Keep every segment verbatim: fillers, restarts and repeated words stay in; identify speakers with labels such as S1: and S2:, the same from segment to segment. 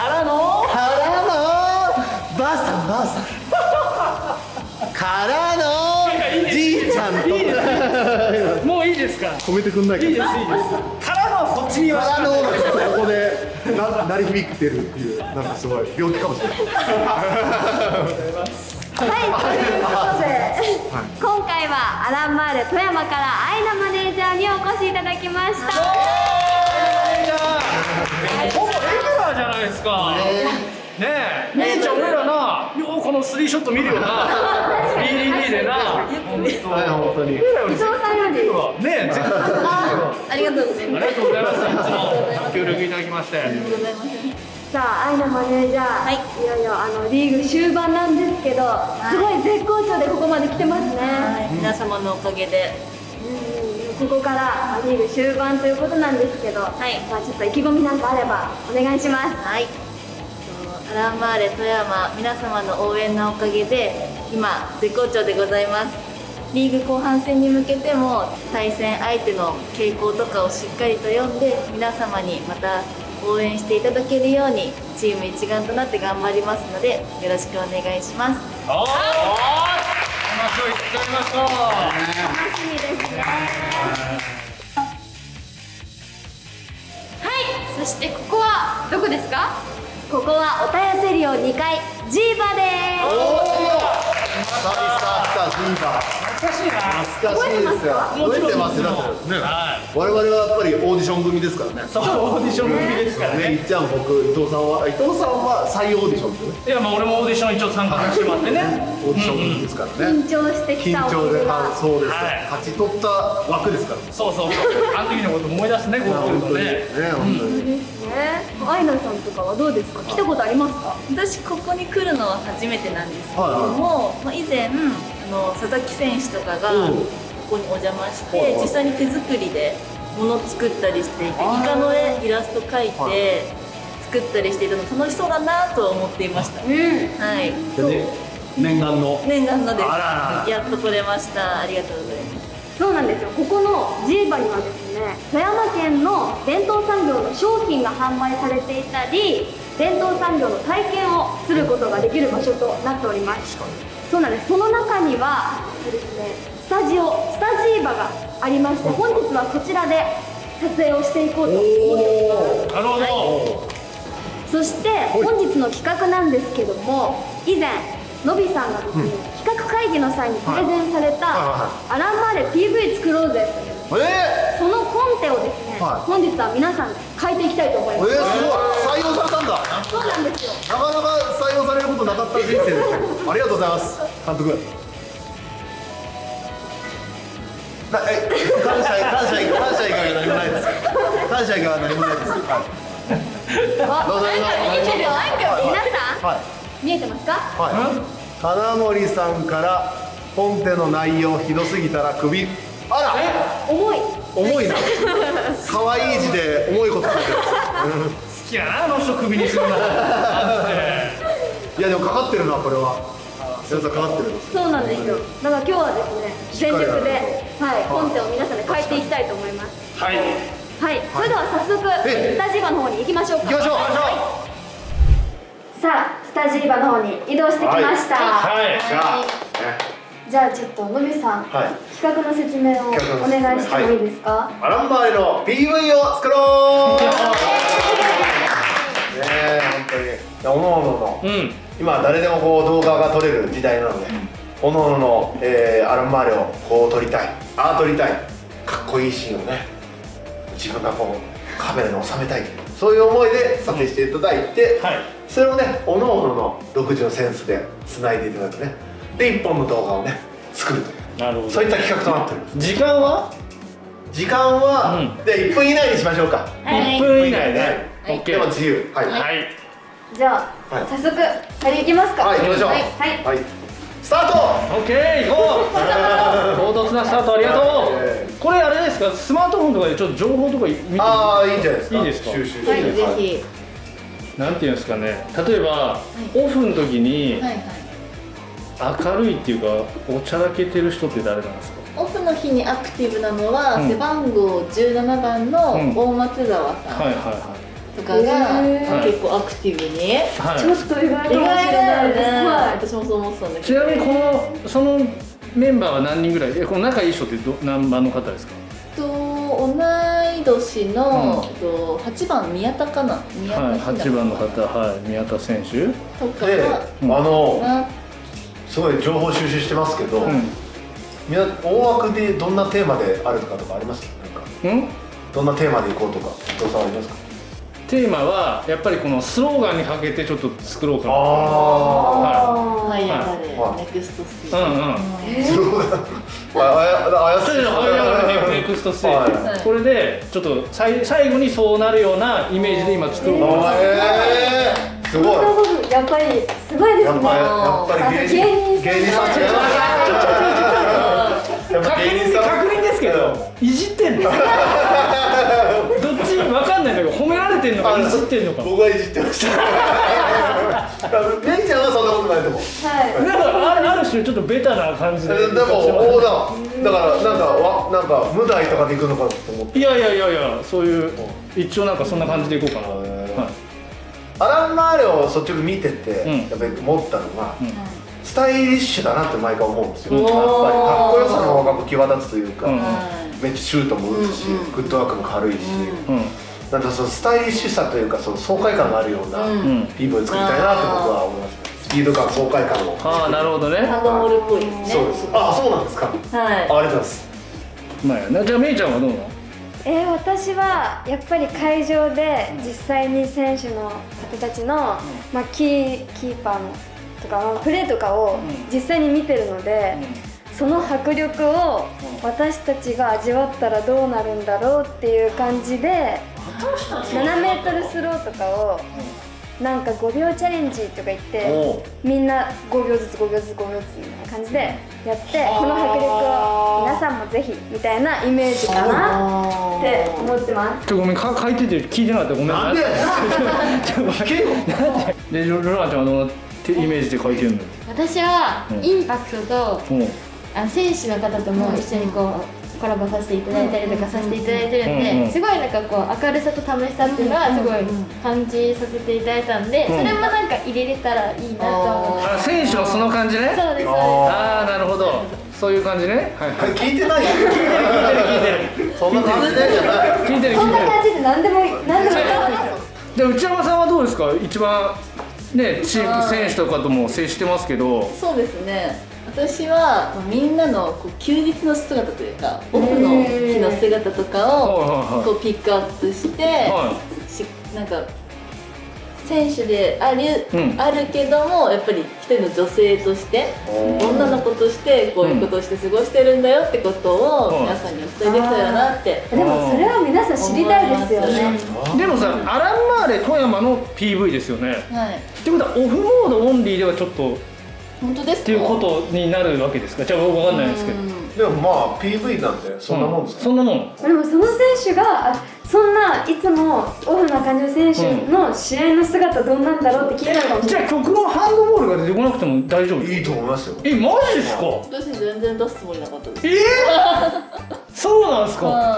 S1: からの
S2: からのばあさんばあさんからのじいちゃんと
S1: もういいですか。
S2: 止めてくんないか。
S1: いいですいいです。からのこっちには
S2: からのがちょっとここでな鳴り響いてるっていう、なんかすごい病気かもしれない。
S3: はい、ということで、今回はアランマーレ富山からアイナマネージャーにお越しいただきました。
S1: ほぼレギュラーじゃないですか。ねえ、姉ちゃん俺らな、ようこのスリーショット見るよな。ビーディーディー でな。
S2: 本当に。
S3: 伊藤さんより。
S1: ねえ、絶対。
S3: ありがとうございます。
S1: ありがとうございます。いつもご協力いただきまして。
S3: さあ、アイナマネージャー、はい、いよいよあのリーグ終盤なんですけど、はい、すごい絶好調でここまで来てますね。はい、
S4: 皆様のおかげで、
S3: うん、ここからリーグ終盤ということなんですけど、はい、まあちょっと意気込みなんかあればお願いします。
S4: はい。アランマーレ富山皆様の応援のおかげで今絶好調でございます。リーグ後半戦に向けても対戦相手の傾向とかをしっかりと読んで皆様にまた応援していただけるようにチーム一丸となって頑張りますのでよろしくお願いします。
S1: おー、話を言っておりました。
S3: 楽しみですね。
S5: はい、そしてここはどこですか？
S3: ここはおたやせりおにかいジーバです。
S2: 久々来たジーバ。
S1: 懐かしいな。
S2: 懐かしいですよ。覚えてますよ。だってね、我々はやっぱりオーディション組ですからね。
S1: そう、オーディション組ですからね。
S2: いっちゃん、僕、伊藤さんは、伊藤さんは再オーディションですよね。
S1: いや、まあ俺もオーディション一応参加させてもらってね。
S2: オーディション組ですからね。
S3: 緊張してきた。
S2: 緊張で、あ、そうです。
S1: はい
S2: 勝ち取った枠ですから。
S1: そうそうそう。あの時のこと思い出すね、こう来るとね。
S2: ね、本当に。
S3: ね、アイナさんとかはどうですか？来たことありますか？
S4: 私ここに来るのは初めてなんですけども、まあ、以前あの佐々木選手とかがここにお邪魔して実際に手作りで物を作ったりしていてイカの絵イラスト描いて作ったりしていたの楽しそうだなと思っていました。うん、はい。
S2: 念願の
S4: 念願のです。やっと来れました。ありがとうございます。
S3: そうなんですよ。ここのジーバにはですね、富山県の伝統産業の商品が販売されていたり、伝統産業の体験をすることができる場所となっております。そうなんです。その中にはですね、スタジオ、スタジーバがありまして、本日はそちらで撮影をしていこうと思っております。
S1: なるほど。
S3: はい、そして本日の企画なんですけども、以前のびさんがですね、企画会議の際にプレゼンされた「アランマーレ ピーブイ 作ろうぜ」という、
S2: え
S3: そのコンテをですね、本日は皆さんで書いていきたいと思います。
S2: えー、すごい、採用されたんだ。
S3: そうなんですよ。
S2: なかなか採用されることなかった人生でしたけど、ありがとうございます、監督。なえ感謝感謝感謝以外は何もないです。感謝以外は何もないです。はい。どうぞどうぞ。
S3: 皆さん、
S2: はい。
S3: 見えてますか？
S2: はい。金森さんからコンテの内容ひどすぎたらクビ。あら。
S3: 重い。
S2: 重いな。可愛い字で重いこと書いてる。
S1: 好きやな、あの人クビにするの。
S2: いやでもかかってるな、これは。皆さんかかってる。
S3: そうなんですよ。だから今日はですね、全力で、はい、コンテを皆さんで書いていきたいと思います。
S1: はい。
S3: はい、それでは早速スタジバの方に行きましょうか。
S2: 行きましょう。
S3: さあ、スタジバの方に移動してきました。
S1: はい。
S3: じゃあちょっとのびさん、企画の説明をお願いしてもいいですか？
S2: アランマーレの ピーブイ を作ろう。ねえ、本当に。おのおのの、今誰でもこう動画が撮れる時代なので、おのおののアランマーレをこう撮りたい、ああ撮りたい、かっこいいシーンをね、自分がこうカメラに収めたい、そういう思いで撮影していただいて、それをね、おのおのの独自のセンスでつないでいただくね。でいっぽんの動画をね作るという、なるほど、そういった企画となっております。
S1: 時間は
S2: 時間は、うん、でいっぷん以内にしましょうか。
S1: はい、いっぷん以内ね。
S2: オッケー。でも自由。はい。はい、
S3: じゃあ、はい、早速やりいきますか。
S2: はい、行きましょう。はい。はい。スタート。
S1: オッケー、行こう。唐突なスタートありがとう。これあれですか、スマートフォンとかでちょっと情報とか見てみて。
S2: ああ、いいんじゃないですか。
S1: いいですか。
S2: 収集して。
S4: はい、ぜひ。
S1: なんていうんですかね。例えばオフの時に。はいはい。明るいっていうかおちゃらけてる人って誰なんですか？
S4: オフの日にアクティブなのは、うん、背番号じゅうななばんの大松沢さん。はいはいはい。 とかが結構アクティブに、
S1: はい、
S3: ちょっと意外かもしれ
S4: 意外
S3: ないです。
S4: だよね、
S3: はい、
S4: 私もそう思ってたんだけど。
S1: ちなみにこのそのメンバーは何人ぐらい？え、この仲いい人ってど何番の方ですか？
S4: と同い年の、うん、とはちばん宮田かな、宮田
S1: はい、はちばんの方、はい、宮田選手
S4: とか
S2: で、
S4: が、
S2: うん、あのすごい情報収集してますけど、うん、みな大枠でどんなテーマであるとかとかあります？なんか、うん、どんなテーマでいこうとか、どうさありますか？
S1: テーマはやっぱりこのスローガンにかけてちょっと作ろうかな。あ
S4: あ、はい、はい、ネクストステージ。うんうん。スローガン。あや、
S1: あやすい。ネクストステージ。これでちょっと最最後にそうなるようなイメージで今作ろうかな。
S2: ええ、すごい。
S3: やっぱりすごいですね。
S2: やっぱり芸人芸人さん違います。
S1: 確認確認ですけど、いじってんの？どっちわかんないんだけど、褒められてんのかいじってんのか。
S2: 僕はいじってました。メイちゃんはそんなことないと思う。
S3: はい。
S1: なんかあるある種ちょっとベタな感じで。
S2: でもおおだ。だからなんかわなんか無題とかでいくのかと思って。
S1: いやいやいやいや、そういう一応なんかそんな感じでいこうかな。はい。
S2: アラン・マーレを率直見ててやっぱり思ったのが。スタイリッシュだなって毎回思うんですよ。やっぱりかっこよさの方が際立つというか、めっちゃシュートも打つし、グッドワークも軽いし、なんかそのスタイリッシュさというかその爽快感があるような ピーブイ を作りたいなって僕は思います。スピード感、爽快感を。
S1: ああ、なるほどね。
S4: ハンドボールっぽいですね。
S2: そうです。ああ、そうなんですか。はい。ありがとうございます。
S1: まあ、じゃあめいちゃんはどうなの？
S3: えー、私はやっぱり会場で実際に選手の方たちの、まあ、キー、キーパーのとかプレーとかを実際に見てるので、うん、その迫力を私たちが味わったらどうなるんだろうっていう感じで、ななメートルスローとかをなんかごびょうチャレンジとか言ってみんなごびょうずつごびょうずつごびょうずつみたいな感じでやって、この迫力を皆さんもぜひみたいなイメージかなって思ってます。
S1: ちょごめん、か書いてて聞いてなかったごめん。
S2: なんでやね
S1: ん。でロランちゃんはどのイメージで書いてるの？
S5: 私はインパクトと、うん、あ選手の方とも一緒にこうコラボさせていただいたりとかさせていただいてるんで、うん、すごいなんかこう明るさと楽しさっていうのはすごい感じさせていただいたんで、うん、それもなんか入れれたらいいなと思って。
S1: あ、選手のその感じね。
S5: そうです。
S1: ああ、なるほど。そういう感じね。はいはい。
S2: 聞いてないよ。聞いてる聞いてる。そんな感じでじゃない。
S1: 聞いてる聞いてる。
S3: そんな感じで何でも何でも。
S1: じゃあ内山さんはどうですか？一番ね、チーム選手とかとも接してますけど。
S4: そうですね。私はみんなのこう休日の姿というかオフの日の姿とかをこうピックアップして、はい、しなんか選手である、うん、あるけどもやっぱり一人の女性として女の子としてこういうことをして過ごしてるんだよってことを皆さんにお伝えできたらなって。
S3: でもそれは皆さん知りたいですよね。
S1: でもさ、アランマーレ富山の ピーブイ ですよね。はい。ってことはオフモードオンリーではちょっと
S4: 本当ですか
S1: っていうことになるわけですか？じゃあ僕わかんないですけど。
S2: でもまあ ピーブイ なんてそんなもんですか？
S1: そんなもん。
S3: でもその選手がそんないつもオフな感じの選手の試合の姿どんなんだろうって聞いたのかもしれない。
S1: じゃあ極論ハンドボールが出てこなくても大丈夫？
S2: いいと思いますよ。
S1: え、マジですか？
S4: 私全然出すつもりなかったです。
S1: えー、そうなんですか？
S4: はい。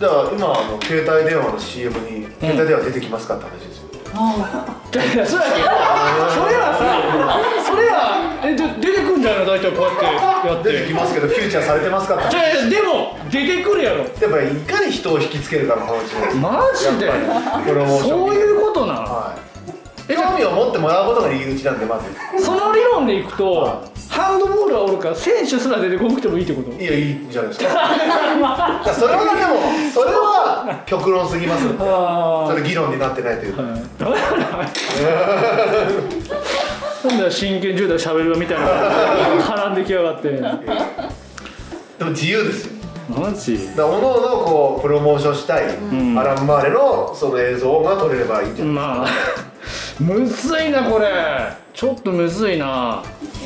S2: だから今あの携帯電話の シーエム に携帯電話出てきますかって話ですよ。
S1: ああ。それはさ、それはえ出てくんじゃないの？大体こうやってやって。
S2: 出てきますけどフューチャーされてますかって。
S1: じゃあでも出てくるやろ。
S2: やっぱりいかに人を引きつけるかの話です。
S1: マジで？そういうことな。はい。
S2: 興味を持ってもらうことが入り口なんでまず。
S1: その理論でいくと。ハンドボールはおるから選手すら出てこなくてもいいってこと？
S2: いや、いいんじゃないですか。それはでもそれは極論すぎますんで、それ議論になってないというか。ダメだな。なんだ真剣柔道しゃべるみたいな絡んできやがって。でも自由ですよ。
S1: マジ？
S2: だから各々こうプロモーションしたい、うん、アラン・マーレのその映像が撮れればいいんじゃないですか。まあ
S1: むずいなこれ。ちょっとむずいな。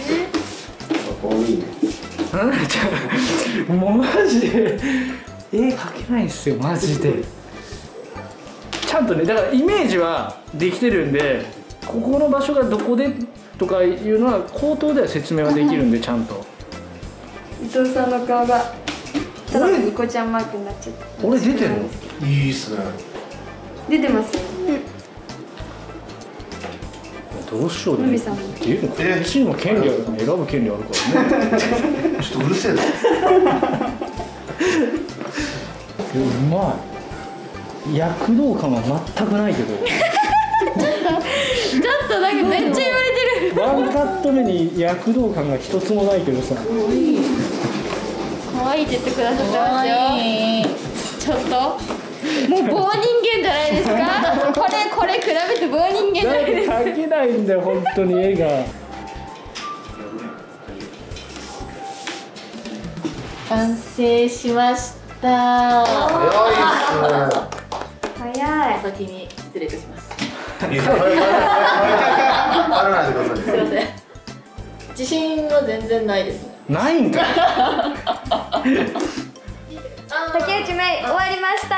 S1: もうマジで絵描けないんですよマジで。ちゃんとね、だからイメージはできてるんで、ここの場所がどこでとかいうのは口頭では説明はできるんでちゃんと。
S3: 伊藤さんの顔がただのニコちゃんマークになっちゃった。
S1: 俺出てるの？
S2: いいっすね。
S3: 出てますよ。
S1: どうしようね。
S3: 海さんも
S1: っていうのこっちにも権利あるから選ぶ権利あるからね。
S2: ちょっとうるせえな。
S1: うまい。躍動感は全くないけど。
S5: ちょっとなんかめっちゃ言われてる。
S1: ワンカット目に躍動感が一つもないけどさ。
S5: 可愛いって言ってくださってますよ。ちょっともう棒人間じゃないですか。これこれ比べて棒人間じゃないですか。
S1: 描けないんだよ本当に絵が。
S4: 完成しました。
S2: 早いっす。
S3: 早い。
S4: お先に失礼いたします。
S2: いいです。早い早い早い早い。ならないでください。
S4: すいません。自信は全然ないですね。
S1: ないんかい。
S3: 竹内芽衣終わりました。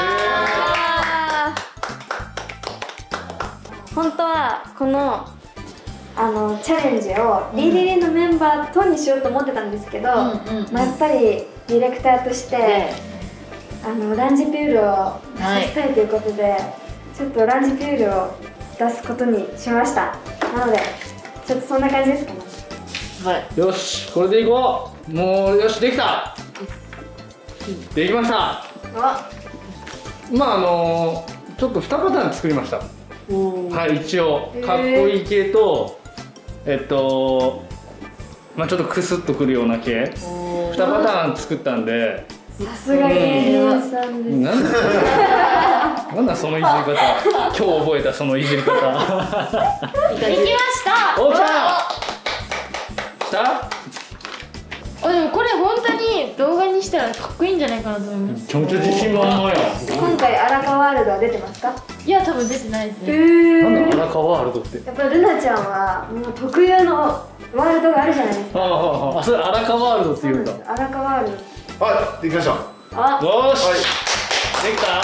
S3: 本当はこのあのチャレンジをリリリのメンバーとにしようと思ってたんですけど、
S4: うんうんうん
S3: まあやっぱりディレクターとして、
S4: で
S3: あのランジピュールを出させたいということで、ちょっとランジピュールを出すことにしました。なのでちょっとそんな感じですかね。
S4: はい。
S1: よしこれでいこう。もうよしできた。できました。
S3: あ、
S1: まああのー、ちょっとにパターン作りました。はい一応かっこいい系とえっとまあちょっとクスッとくるような系にパターン作ったんで。
S3: さすが芸人さんです。
S1: なんだなんだそのいじり方。今日覚えたそのいじり方。
S5: できました。
S1: おっしゃー。した
S5: あでもこれ本当に動画にしたらかっこいいんじゃないかなと思います。
S1: めちゃめちゃ自信満々や。
S3: 今回荒川ワールドは出てますか？
S5: いや多分出てないです
S3: え
S5: ね。
S3: ー、
S1: なんだ荒川ワールドって。
S3: やっぱルナちゃんはもう特有のワールドがあるじゃないですか。
S1: ああああそれ荒川ワールドって言うんだ。
S3: 荒川ワール
S2: はい、できました。は
S3: ド。あ、
S1: よーし、
S2: はい
S1: できた。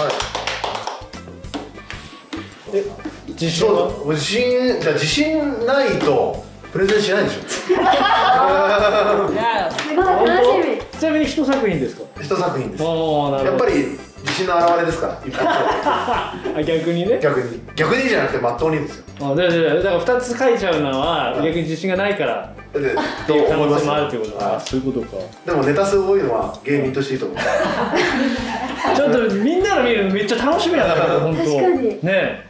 S2: い。
S1: え自信は？
S2: そう自信じゃあ自信ないとプレゼンしないでしょ。
S3: すごい楽しみ。
S1: ちなみに一作品ですか？
S2: 一作品です。
S1: おおなるほど。
S2: やっぱり自信の表れですから。一発
S1: あ逆にね。
S2: 逆に逆にじゃなくてまっとうにですよ。
S1: あででだから二つ書いちゃうのは逆に自信がないから
S2: で
S1: っていう可能性もあるってことか。
S2: は
S1: そういうことか。
S2: いでもネタ数多いのは芸人としていいと思う。
S1: ちょっとみんなの見るのめっちゃ楽しみだから本当。
S3: 確かに
S1: ね。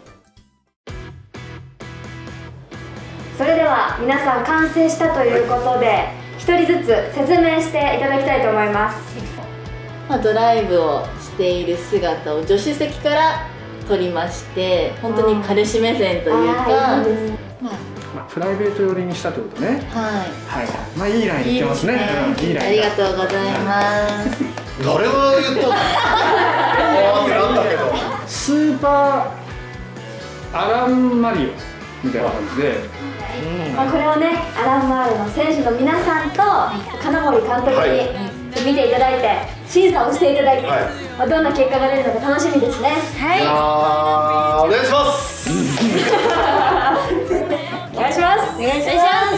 S3: それでは皆さん完成したということで一人ずつ説明していただきたいと思います。
S4: まあ、ドライブをしている姿を助手席から撮りまして、本当に彼氏目線というか、
S3: あーいいですね。
S4: まあ
S1: まあプライベート寄りにしたってことね。
S4: はい。
S1: はい。まあいいラインいってますね。うんいいラインだ。
S4: ありがとうございます。
S2: 誰が言ったの？あーってなんだけど。
S1: スーパーアランマリオみたいな感じで、うん
S3: まあこれをね、アランマールの選手の皆さんと金森監督に見ていただいて審査をしていただいて、
S2: はい
S3: まあどんな結果が出るのか楽しみですね。
S2: いやーお願いします。
S3: お願いします。お願いします。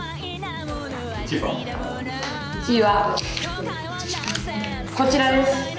S6: いちいはこちらです。